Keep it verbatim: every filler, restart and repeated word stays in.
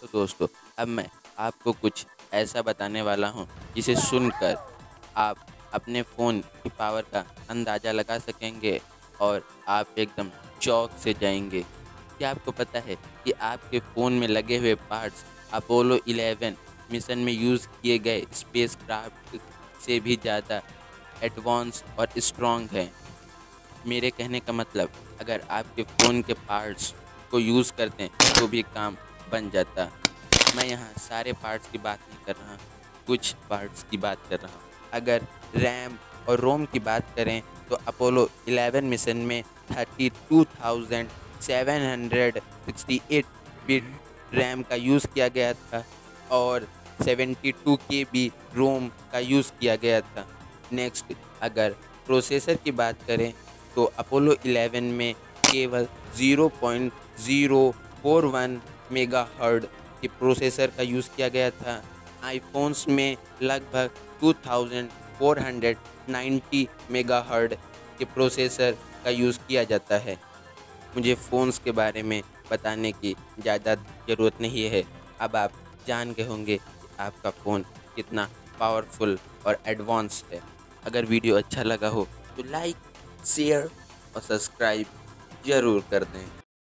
तो दोस्तों, अब मैं आपको कुछ ऐसा बताने वाला हूँ जिसे सुनकर आप अपने फ़ोन की पावर का अंदाज़ा लगा सकेंगे और आप एकदम चौंक से जाएंगे। क्या आपको पता है कि आपके फ़ोन में लगे हुए पार्ट्स अपोलो इलेवन मिशन में यूज़ किए गए स्पेसक्राफ्ट से भी ज़्यादा एडवांस और स्ट्रॉन्ग हैं? मेरे कहने का मतलब, अगर आपके फ़ोन के पार्ट्स को यूज़ करते हैं तो भी काम बन जाता। मैं यहाँ सारे पार्ट्स की बात नहीं कर रहा हूँ, कुछ पार्ट्स की बात कर रहा हूँ। अगर रैम और रोम की बात करें तो अपोलो इलेवन मिशन में thirty two thousand seven hundred sixty eight bit RAM का यूज़ किया गया था और seventy two K B ROM का यूज़ किया गया था। नेक्स्ट, अगर प्रोसेसर की बात करें तो अपोलो इलेवन में केवल zero point zero four one megahertz के प्रोसेसर का यूज़ किया गया था। आईफोन्स में लगभग two thousand four hundred ninety megahertz के प्रोसेसर का यूज़ किया जाता है। मुझे फ़ोन्स के बारे में बताने की ज़्यादा ज़रूरत नहीं है। अब आप जान गए होंगे कि आपका फ़ोन कितना पावरफुल और एडवांस है। अगर वीडियो अच्छा लगा हो तो लाइक, शेयर और सब्सक्राइब ज़रूर कर दें।